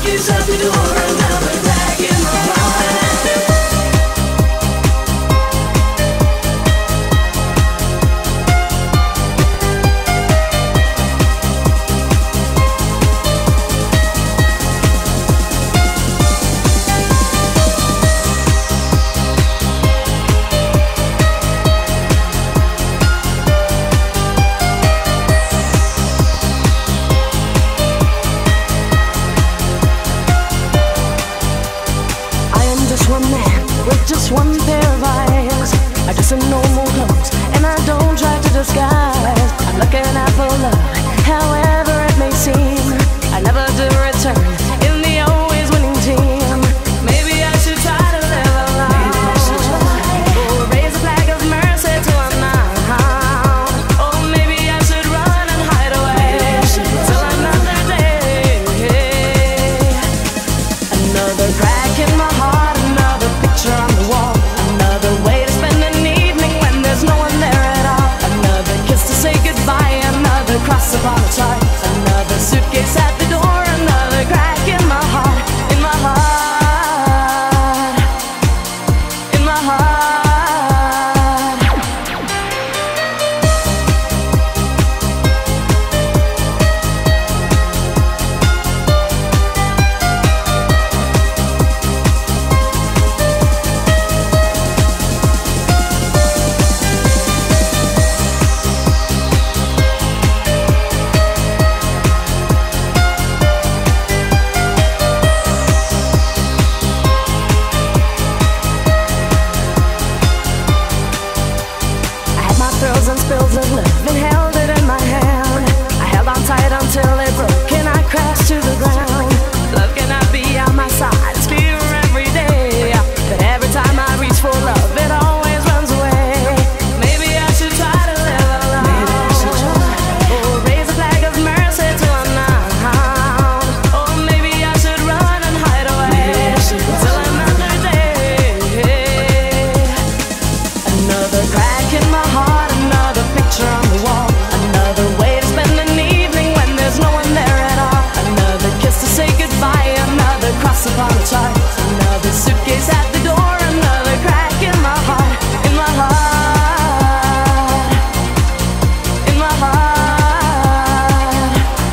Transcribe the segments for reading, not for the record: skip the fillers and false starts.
suitcase at the door, another crack in my heart. Just one pair of eyes, I just in normal clothes, and I don't try to disguise. I'm looking out for love, however it may seem. I never do return in the always winning team. Maybe I should try to live a life, or raise a flag of mercy to unbound. Or maybe I should run and hide away till another day. Another crack in my heart, another picture on the wall, another way to spend an evening when there's no one there at all. Another kiss to say goodbye, another cross upon a chart, another suitcase at the door, another crack in my heart, in my heart, in my heart. Thrills and spills of love and held it in my hand. I held on tight until it broke and I crashed to the ground. Love cannot be on my side, it's fear every day, but every time I reach for love it always runs away. Maybe I should try to live alone, or raise a flag of mercy to unbound. Or maybe I should run and hide away till another day. Another crack in my heart, another picture on the wall, another way to spend an evening when there's no one there at all. Another kiss to say goodbye, another cross upon a chart, another suitcase at the door, another crack in my heart, in my heart, in my heart.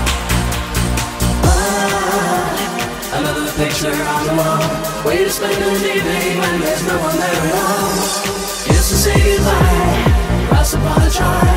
Another picture on the wall, way to spend an evening when there's no one there at all. Kiss to say goodbye, cross upon a chart.